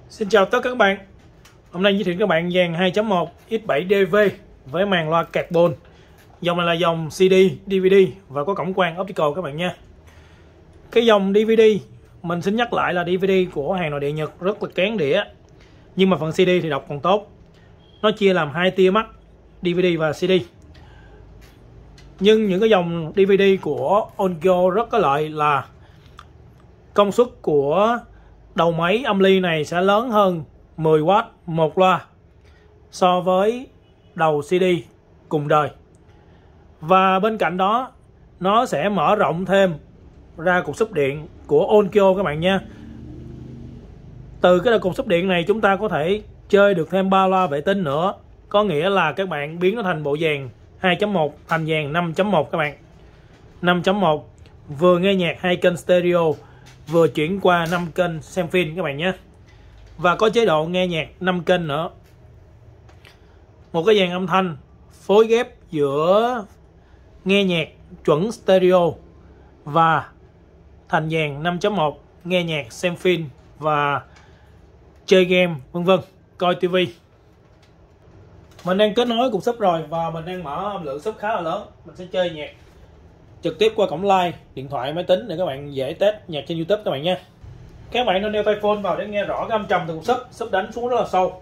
Xin chào tất cả các bạn. Hôm nay giới thiệu các bạn dàn 2.1 X7DV với màn loa carbon. Dòng này là dòng CD, DVD và có cổng quang optical các bạn nha. Cái dòng DVD mình xin nhắc lại là DVD của hàng nội địa Nhật rất là kén đĩa. Nhưng mà phần CD thì đọc còn tốt. Nó chia làm hai tia mắt, DVD và CD. Nhưng những cái dòng DVD của Onkyo rất có lợi là công suất của đầu máy âm ly này sẽ lớn hơn 10W một loa so với đầu CD cùng đời. Và bên cạnh đó nó sẽ mở rộng thêm ra cục sub điện của Onkyo các bạn nha. Từ cái cục sub điện này chúng ta có thể chơi được thêm 3 loa vệ tinh nữa. Có nghĩa là các bạn biến nó thành bộ dàn 2.1 thành dàn 5.1 các bạn. 5.1 vừa nghe nhạc 2 kênh stereo, vừa chuyển qua 5 kênh xem phim các bạn nhé. Và có chế độ nghe nhạc 5 kênh nữa. Một cái dàn âm thanh phối ghép giữa nghe nhạc chuẩn stereo và thành dàn 5.1 nghe nhạc xem phim và chơi game vân vân, coi tivi. Mình đang kết nối cục sub rồi và mình đang mở âm lượng sub khá là lớn. Mình sẽ chơi nhạc trực tiếp qua cổng live, điện thoại, máy tính để các bạn dễ test nhạc trên YouTube các bạn nha. Các bạn nên đeo tai phone vào để nghe rõ cái âm trầm từ cục sub đánh xuống rất là sâu.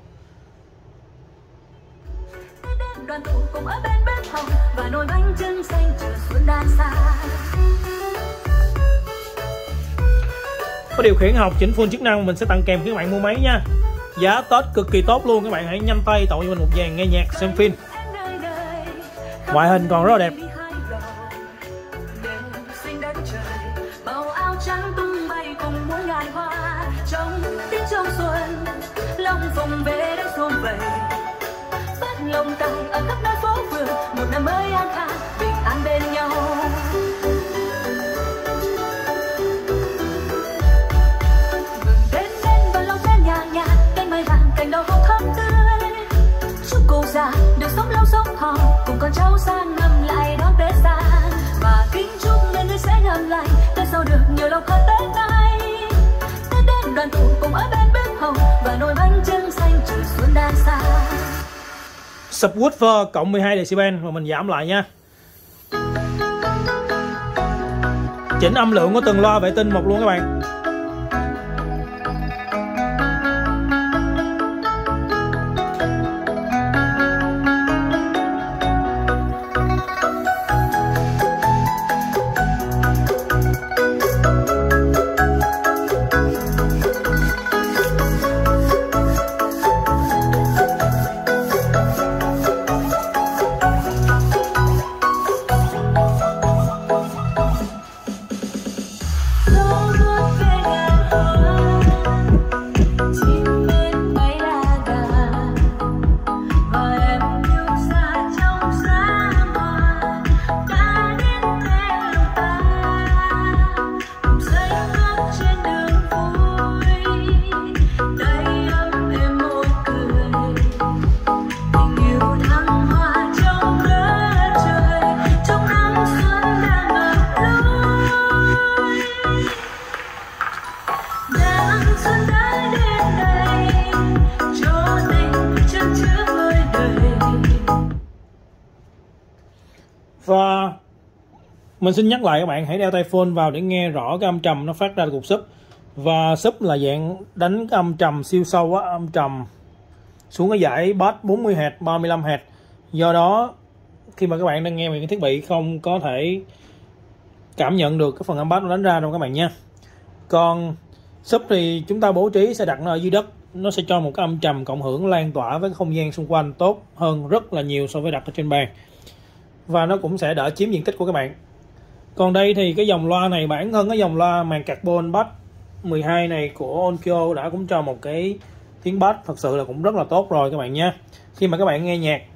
Đoàn tụ cùng ở bên bếp hồng và nồi bánh trưng xanh chờ xuân đan xa. Có điều khiển học chỉnh full chức năng mình sẽ tặng kèm khi các bạn mua máy nha. Giá Tết cực kỳ tốt luôn, các bạn hãy nhanh tay tậu cho mình một dàn nghe nhạc xem phim. Ngoại hình còn rất là đẹp. Trắng tung bay cùng mỗi ngàn hoa trong tiếng trong xuân, lòng vùng về đã xôn vầy phát lồng tay ở khắp nơi phố phường, một năm mới an khang bình an bên nhau. Mừng đến và lòng đến nhà nhà, cánh mai vàng cành đào hồng thắm tươi, chúc cô già được sống lâu sống hòn cùng con cháu sang năm lại đón Tết xa, và kính chúc nên người sẽ ngầm lại Tết sau được nhiều lòng hơn Tết nay. Tết đến đoàn tụ cùng ở bên bếp hồng và nồi bánh trưng xanh chờ xuân đan xa. Subwoofer cộng 12 decibel và mình giảm lại nha. Chỉnh âm lượng của từng loa vệ tinh một luôn các bạn. Và mình xin nhắc lại các bạn hãy đeo tai phone vào để nghe rõ cái âm trầm nó phát ra từ cục sub. Và sub là dạng đánh cái âm trầm siêu sâu á, âm trầm xuống cái dải bass 40Hz, 35Hz. Do đó khi mà các bạn đang nghe về cái thiết bị không có thể cảm nhận được cái phần âm bass nó đánh ra đâu các bạn nha. Còn sub thì chúng ta bố trí sẽ đặt nó ở dưới đất, nó sẽ cho một cái âm trầm cộng hưởng lan tỏa với cái không gian xung quanh tốt hơn rất là nhiều so với đặt ở trên bàn. Và nó cũng sẽ đỡ chiếm diện tích của các bạn. Còn đây thì cái dòng loa này, bản thân cái dòng loa màn carbon bass 12 này của Onkyo đã cũng cho một cái tiếng bass thật sự là cũng rất là tốt rồi các bạn nha. Khi mà các bạn nghe nhạc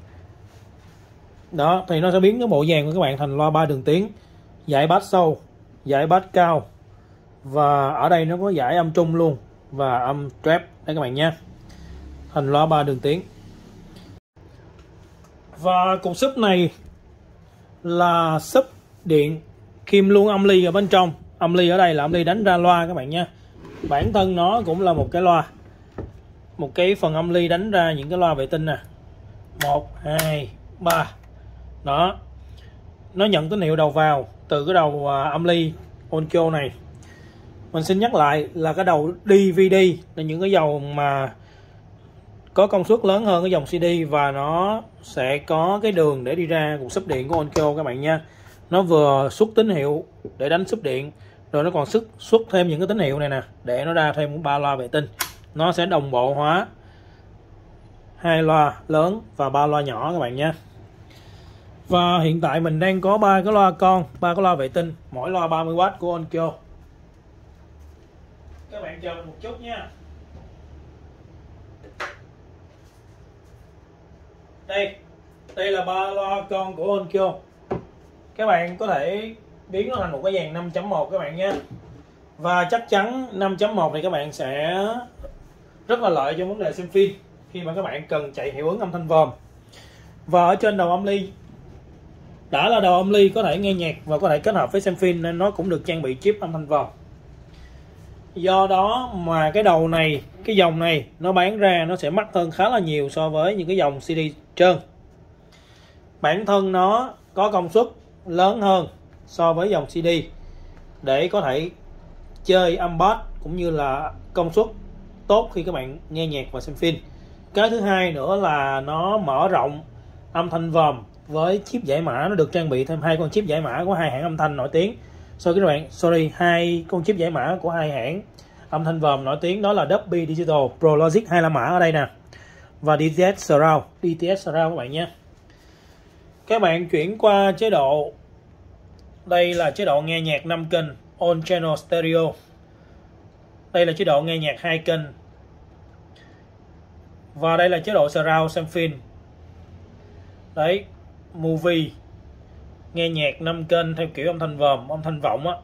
đó thì nó sẽ biến cái bộ dàn của các bạn thành loa 3 đường tiếng, dải bass sâu, dải bass cao, và ở đây nó có dải âm trung luôn và âm trap đây các bạn nha, thành loa 3 đường tiếng. Và cục sub này là sub điện kim luôn âm ly ở bên trong. Âm ly ở đây là âm ly đánh ra loa các bạn nha. Bản thân nó cũng là một cái loa một cái phần âm ly đánh ra những cái loa vệ tinh nè, 1, 2, 3 đó, nó nhận tín hiệu đầu vào từ cái đầu âm ly Onkyo này. Mình xin nhắc lại là cái đầu DVD là những cái dòng mà có công suất lớn hơn cái dòng CD, và nó sẽ có cái đường để đi ra cục sub điện của Onkyo các bạn nha. Nó vừa xuất tín hiệu để đánh sub điện, rồi nó còn xuất thêm những cái tín hiệu này nè để nó ra thêm 3 loa vệ tinh. Nó sẽ đồng bộ hóa 2 loa lớn và 3 loa nhỏ các bạn nha. Và hiện tại mình đang có 3 cái loa con, 3 cái loa vệ tinh, mỗi loa 30W của Onkyo. Các bạn chờ mình một chút nha. Đây là 3 loa con của Onkyo. Các bạn có thể biến nó thành một cái dàn 5.1 các bạn nha. Và chắc chắn 5.1 thì các bạn sẽ rất là lợi cho vấn đề xem phim khi mà các bạn cần chạy hiệu ứng âm thanh vòm. Và ở trên đầu âm ly, đã là đầu âm ly có thể nghe nhạc và có thể kết hợp với xem phim, nên nó cũng được trang bị chip âm thanh vòm. Do đó mà cái đầu này, cái dòng này nó bán ra nó sẽ mắc hơn khá là nhiều so với những cái dòng CD trơn. Bản thân nó có công suất lớn hơn so với dòng CD để có thể chơi âm bass cũng như là công suất tốt khi các bạn nghe nhạc và xem phim. Cái thứ hai nữa là nó mở rộng âm thanh vòm với chip giải mã. Nó được trang bị thêm 2 con chip giải mã của 2 hãng âm thanh nổi tiếng. Hai con chip giải mã của 2 hãng âm thanh vòm nổi tiếng, đó là Dolby Digital, ProLogic 25 mã ở đây nè, và DTS Surround các bạn nhé. Các bạn chuyển qua chế độ, đây là chế độ nghe nhạc 5 kênh On Channel Stereo. Đây là chế độ nghe nhạc 2 kênh. Và đây là chế độ Surround xem phim. Đấy, Movie, nghe nhạc 5 kênh theo kiểu âm thanh vòm, âm thanh vọng á.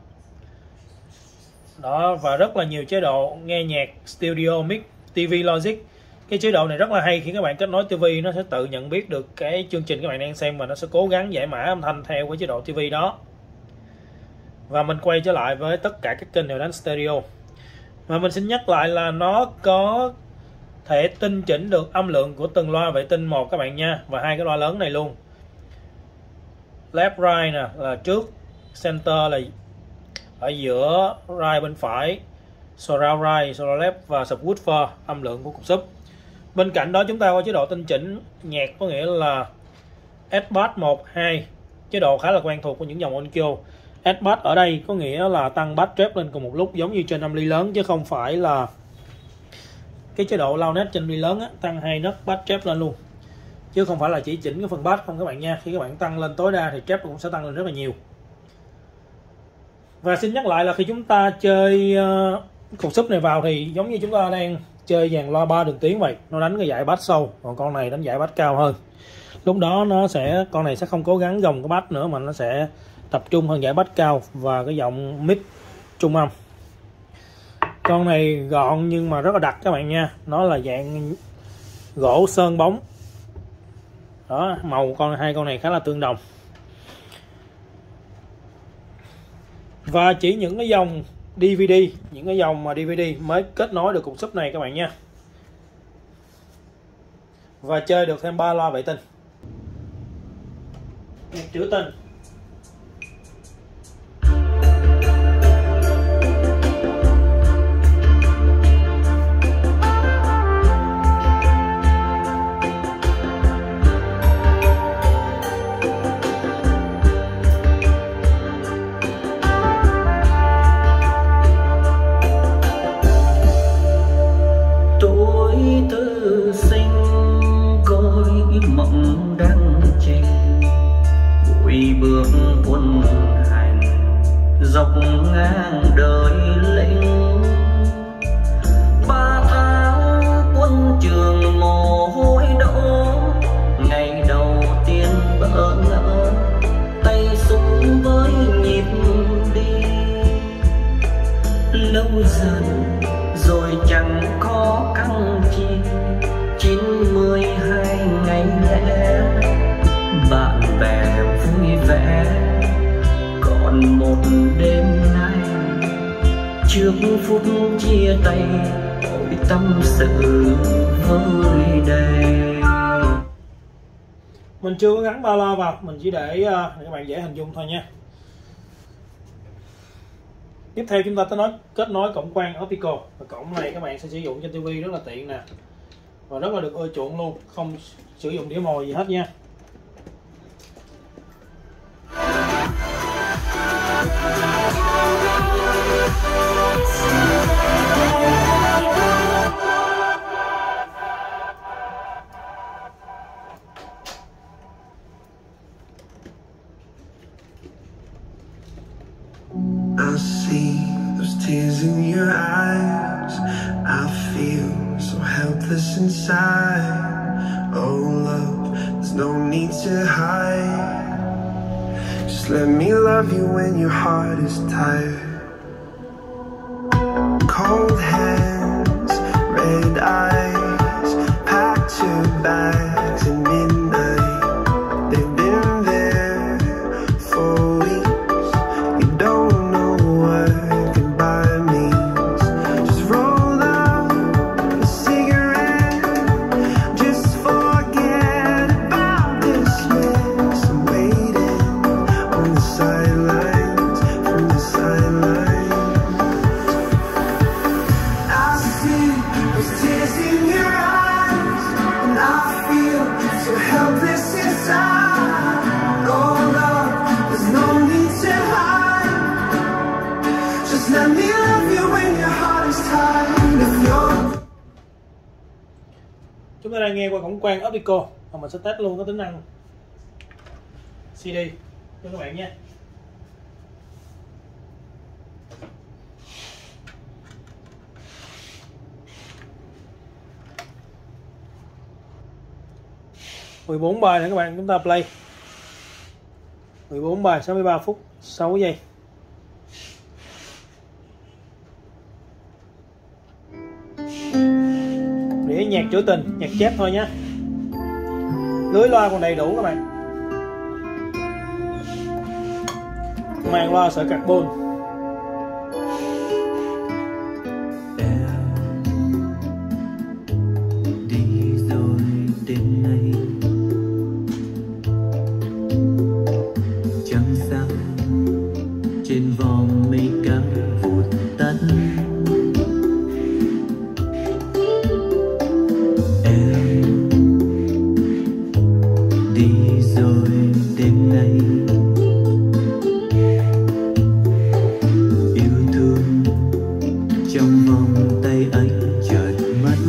Đó, và rất là nhiều chế độ nghe nhạc Studio Mix, TV Logic. Cái chế độ này rất là hay, khi các bạn kết nối TV nó sẽ tự nhận biết được cái chương trình các bạn đang xem và nó sẽ cố gắng giải mã âm thanh theo cái chế độ TV đó. Và mình quay trở lại với tất cả các kênh đều đánh stereo. Và mình xin nhắc lại là nó có thể tinh chỉnh được âm lượng của từng loa vệ tinh một các bạn nha, và 2 cái loa lớn này luôn. Left right nè là trước, center là ở giữa, right bên phải, surround right, surround left và subwoofer âm lượng của cục sub. Bên cạnh đó chúng ta có chế độ tinh chỉnh nhạc, có nghĩa là S-Bass 1, 2, chế độ khá là quen thuộc của những dòng Onkyo. S-Bass ở đây có nghĩa là tăng bass trap lên cùng một lúc giống như trên âm ly lớn, chứ không phải là cái chế độ loudness trên âm ly lớn á, tăng 2 nấc bass trap lên luôn, chứ không phải là chỉ chỉnh cái phần bass không các bạn nha. Khi các bạn tăng lên tối đa thì trap cũng sẽ tăng lên rất là nhiều. Và xin nhắc lại là khi chúng ta chơi cục sub này vào thì giống như chúng ta đang chơi dàn loa 3 đường tiếng vậy, nó đánh cái dải bass sâu, còn con này đánh dải bass cao hơn. Lúc đó con này sẽ không cố gắng gồng cái bass nữa, mà nó sẽ tập trung hơn dải bass cao và cái giọng mid trung âm. Con này gọn nhưng mà rất là đặc các bạn nha, nó là dạng gỗ sơn bóng đó, màu hai con này khá là tương đồng. Và chỉ những cái dòng DVD, những cái dòng mà DVD mới kết nối được cục sub này các bạn nha, và chơi được thêm 3 loa vệ tinh. Nhạc trữ tình. Dọc ngang đời lính, 3 tháng quân trường mồ hôi đổ, ngày đầu tiên bỡ ngỡ tay súng với nhịp đi. Lâu dần rồi chẳng có căng chi, 92 ngày lẽ bạn bè vui vẻ. Còn một đêm nay trước phút chia tay, ôi tâm sự với đây. Mình chưa có gắn ba loa vào, mình chỉ để các bạn dễ hình dung thôi nha. Tiếp theo chúng ta tới kết nối cổng quang optical. Và cổng này các bạn sẽ sử dụng trên TV rất là tiện nè, và rất là được ưa chuộng luôn, không sử dụng đĩa mồi gì hết nha. I see those tears in your eyes. I feel so helpless inside. Oh love, there's no need to hide. Just let me love you when your heart is tired. Cold hands, red eyes, packed your bags at midnight. They've been there for weeks. You don't know what goodbye means. Just roll up a cigarette. Just forget about this mess. I'm waiting on the sidelines, from the sidelines. I see those tears in your eyes, and I feel so helpless inside. Oh love, there's no need to hide. Just let me love you when your heart is tired. If you're Chúng ta đang nghe qua cổng quang optical, và mình sẽ test luôn cái tính năng CD cho các bạn nha. (14 bài này các bạn, chúng ta play 14 bài 63 phút 6 giây. Đĩa nhạc trữ tình, nhạc chép thôi nhé. Lưới loa còn đầy đủ các bạn. Màn loa sợi carbon. Đi rồi đêm nay trăng sao trên vòm mây cao vụt tắt. Em đi rồi đêm nay, yêu thương trong vòng tay anh chợt mất.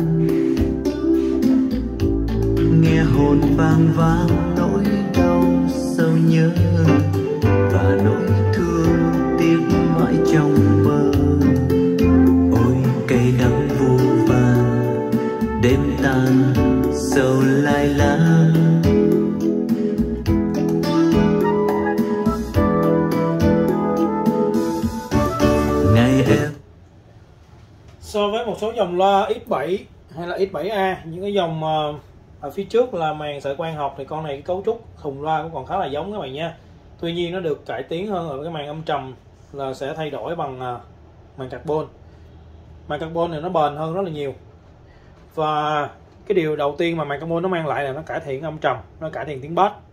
Nghe hồn vang vang nỗi đau sâu nhớ, và nỗi thương tiếc mãi trong mơ. Ôi cay đắng vô vàn, đêm tàn sầu lai láng. Ngày em So với một số dòng loa X7 hay là X7A, những cái dòng ở phía trước là màn sợi quang học, thì con này cái cấu trúc thùng loa cũng còn khá là giống các bạn nha. Tuy nhiên nó được cải tiến hơn ở cái màn âm trầm là sẽ thay đổi bằng màn carbon. Màn carbon này nó bền hơn rất là nhiều. Và cái điều đầu tiên mà màn carbon nó mang lại là nó cải thiện âm trầm, nó cải thiện tiếng bass.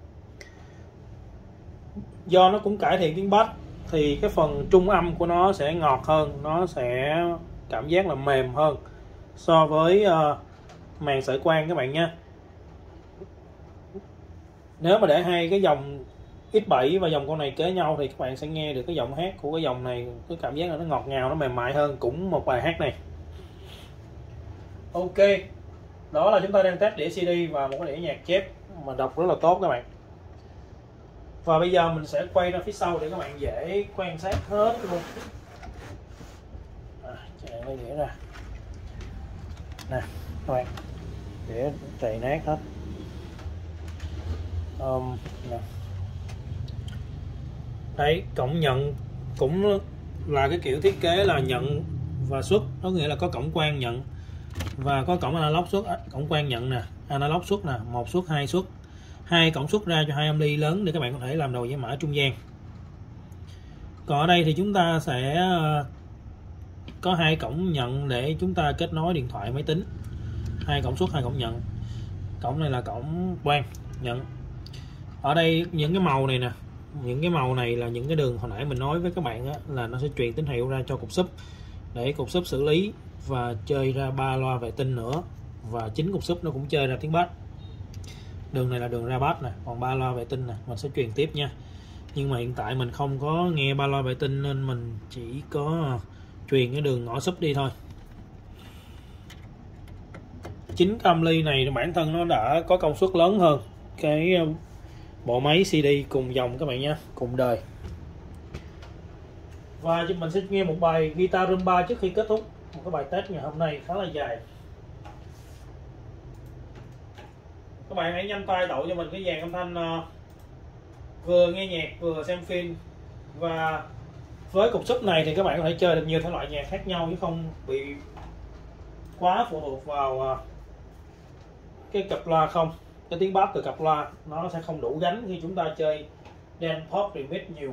Do nó cũng cải thiện tiếng bass thì cái phần trung âm của nó sẽ ngọt hơn, nó sẽ cảm giác là mềm hơn so với màn sợi quang các bạn nha. Nếu mà để hai cái dòng X7 và dòng con này kế nhau thì các bạn sẽ nghe được cái giọng hát của cái dòng này, cái cảm giác là nó ngọt ngào, nó mềm mại hơn cũng một bài hát này. Ok, đó là chúng ta đang test đĩa CD và một cái đĩa nhạc chép mà đọc rất là tốt các bạn. Và bây giờ mình sẽ quay ra phía sau để các bạn dễ quan sát hết luôn. Chạy lấy đĩa ra nè các bạn, đĩa tệ nát hết. Nè. Đấy, cổng nhận cũng là cái kiểu thiết kế là nhận và xuất, có nghĩa là có cổng quang nhận và có cổng analog xuất. Cổng quang nhận nè, analog xuất nè, 1 xuất, 2 xuất, 2 cổng xuất ra cho 2 âm ly lớn để các bạn có thể làm đầu dây mã trung gian. Còn ở đây thì chúng ta sẽ có 2 cổng nhận để chúng ta kết nối điện thoại máy tính, 2 cổng xuất 2 cổng nhận. Cổng này là cổng quang nhận. Ở đây những cái màu này nè, những cái màu này là những cái đường hồi nãy mình nói với các bạn á, là nó sẽ truyền tín hiệu ra cho cục sub để cục sub xử lý và chơi ra 3 loa vệ tinh nữa, và chính cục sub nó cũng chơi ra tiếng bass. Đường này là đường ra bass nè, còn 3 loa vệ tinh nè mình sẽ truyền tiếp nha. Nhưng mà hiện tại mình không có nghe 3 loa vệ tinh nên mình chỉ có truyền cái đường ngõ sub đi thôi. Chính cái âm ly này bản thân nó đã có công suất lớn hơn cái bộ máy CD cùng dòng các bạn nha, cùng đời. Và mình sẽ nghe một bài guitar rumba trước khi kết thúc một cái bài test ngày hôm nay khá là dài. Các bạn hãy nhanh tay đậu cho mình cái dàn âm thanh vừa nghe nhạc vừa xem phim. Và với cục sub này thì các bạn có thể chơi được nhiều thể loại nhạc khác nhau chứ không bị quá phụ thuộc vào cái cặp loa không. Cái tiếng bass từ cặp loa nó sẽ không đủ gánh khi chúng ta chơi dance pop remix nhiều.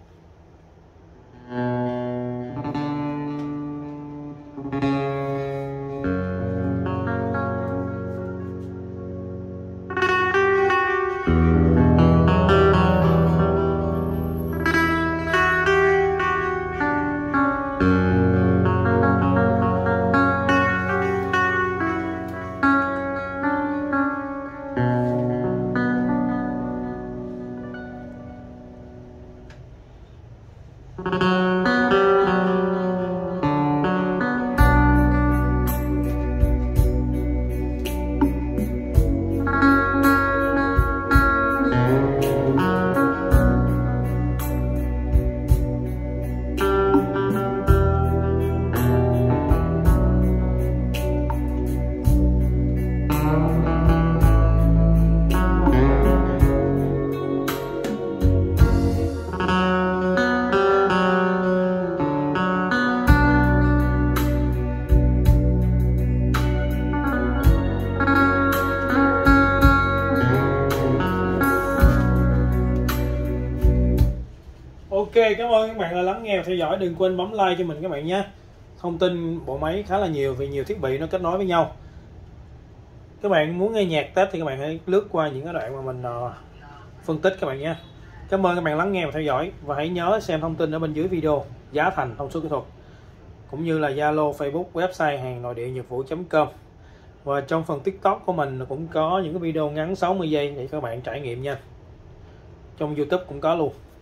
Ok, cảm ơn các bạn đã lắng nghe và theo dõi. Đừng quên bấm like cho mình các bạn nhé. Thông tin bộ máy khá là nhiều vì nhiều thiết bị nó kết nối với nhau. Các bạn muốn nghe nhạc test thì các bạn hãy lướt qua những cái đoạn mà mình phân tích các bạn nhé. Cảm ơn các bạn lắng nghe và theo dõi. Và hãy nhớ xem thông tin ở bên dưới video, giá thành, thông số kỹ thuật, cũng như là Zalo, Facebook, website hàng nội địa nhật vũ.com. Và trong phần TikTok của mình cũng có những cái video ngắn 60 giây để các bạn trải nghiệm nha. Trong YouTube cũng có luôn.